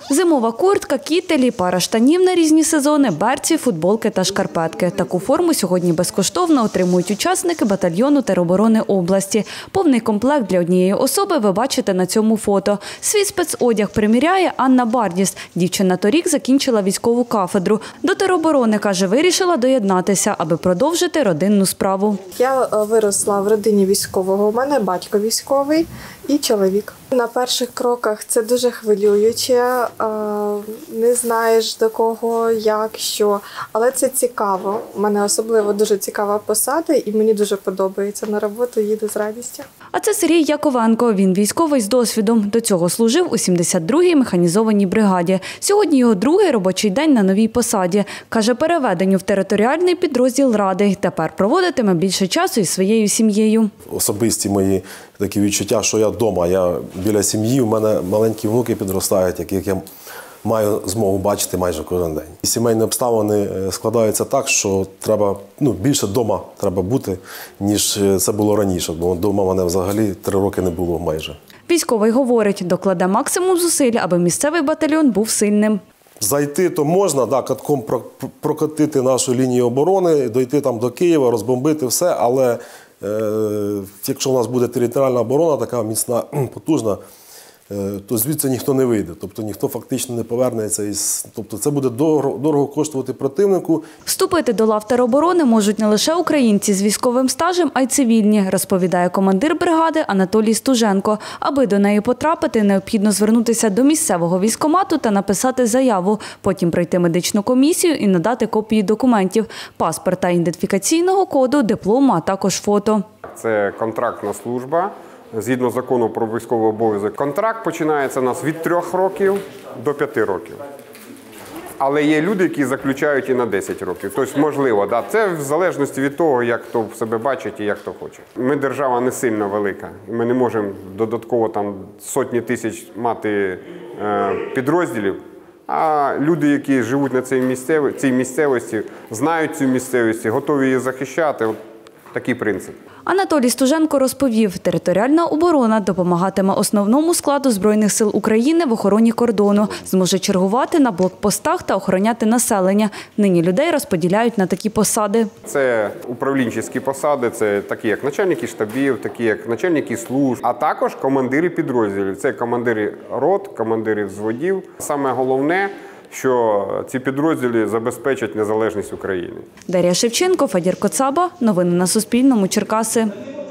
Зимова куртка, кітелі, пара штанів на різні сезони, берці, футболки та шкарпетки. Таку форму сьогодні безкоштовно отримують учасники батальйону тероборони області. Повний комплект для однієї особи ви бачите на цьому фото. Свій спецодяг приміряє Анна Бардіс. Дівчина торік закінчила військову кафедру. До тероборони, каже, вирішила доєднатися, аби продовжити родинну справу. Я виросла в родині військового. У мене батько військовий і чоловік. На перших кроках це дуже хвилююче, не знаєш до кого, як, що. Але це цікаво. У мене особливо дуже цікава посада і мені дуже подобається. На роботу їду з радістю. А це Сергій Яковенко. Він військовий з досвідом. До цього служив у 72-й механізованій бригаді. Сьогодні його другий робочий день на новій посаді. Каже, переведенню в територіальний підрозділ радий. Тепер проводитиме більше часу із своєю сім'єю. Особисті мої такі відчуття, що я вдома, я біля сім'ї, у мене маленькі внуки підростають, яких я маю змогу бачити майже кожен день. Сімейні обставини складаються так, що треба більше вдома треба бути, ніж це було раніше, бо вдома мене взагалі 3 роки не було майже. Військовий говорить, докладе максимум зусиль, аби місцевий батальйон був сильним. Зайти то можна, катком прокотити нашу лінію оборони, дойти там до Києва, розбомбити все, але якщо у нас буде територіальна оборона, така міцна, потужна, то звідси ніхто не вийде, тобто ніхто фактично не повернеться. Тобто це буде дорого коштувати противнику. Вступити до лав тероборони можуть не лише українці з військовим стажем, а й цивільні, розповідає командир бригади Анатолій Стуженко. Аби до неї потрапити, необхідно звернутися до місцевого військкомату та написати заяву, потім пройти медичну комісію і надати копії документів, паспорта, ідентифікаційного коду, диплому, а також фото. Це контрактна служба. Згідно закону про військовий обов'язок, контракт починається у нас від 3 років до 5 років. Але є люди, які заключають і на 10 років. Тобто, можливо, це в залежності від того, як хто себе бачить і як хто хоче. Ми держава не сильно велика. Ми не можемо додатково сотні тисяч мати підрозділів. А люди, які живуть на цій місцевості, знають цю місцевість, готові її захищати. От такий принцип. Анатолій Стуженко розповів, територіальна оборона допомагатиме основному складу Збройних сил України в охороні кордону, зможе чергувати на блокпостах та охороняти населення. Нині людей розподіляють на такі посади. Це управлінчі посади, це такі як начальники штабів, такі як начальники служб, а також командири підрозділів. Це командири рот, командири взводів. Саме головне, що ці підрозділи забезпечать незалежність України. Дар'я Шевченко, Федір Коцаба. Новини на Суспільному. Черкаси.